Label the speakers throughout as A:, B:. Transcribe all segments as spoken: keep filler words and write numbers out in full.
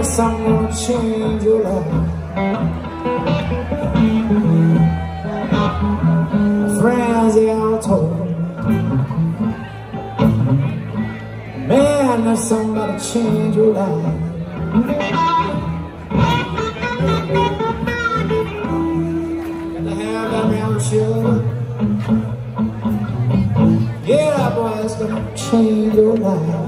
A: there's something gonna change your life. Friends, they all told me, man, there's something gonna change your life. Gotta have that brown sugar. Yeah, boy, it's gonna change your life.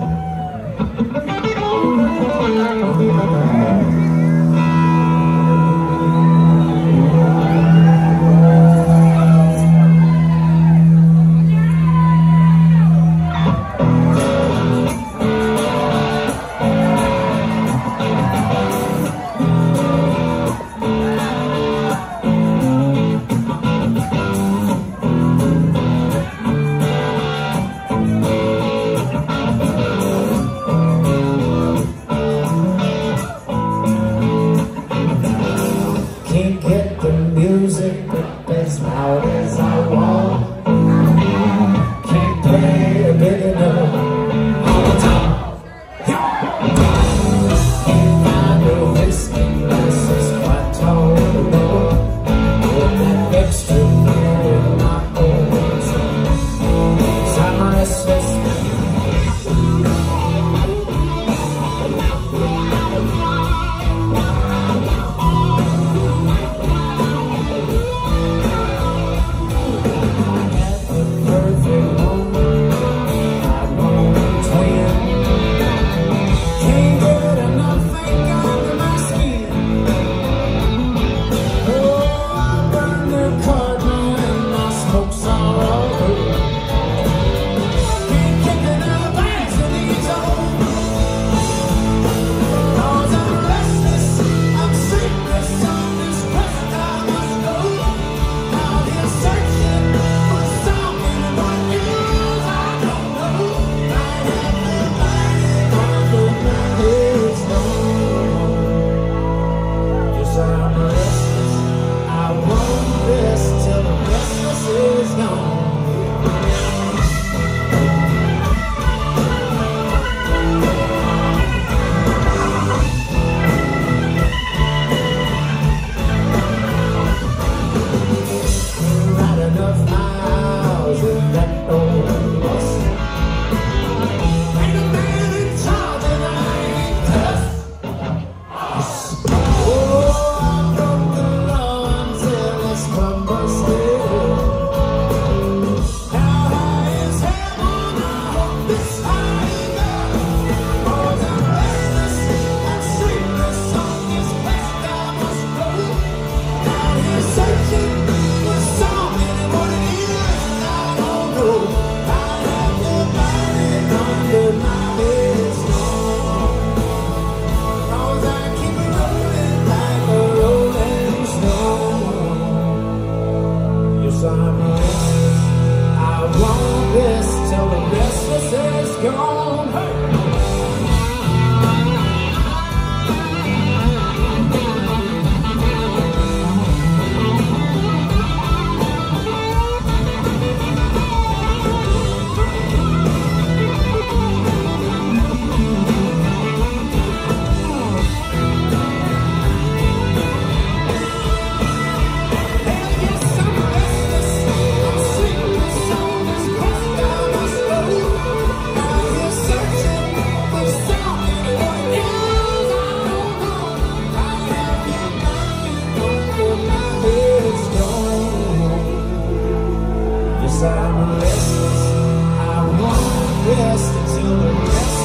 A: Can't get the music up as loud as I want. Can't play it big enough all the time. Can't find a whiskey glass that's quite tall enough. With that extra beer in my bones. 'Cause I'm restless. I'm restless. I want this till the restless is gone. Hey! I'm restless. I want rest until the rest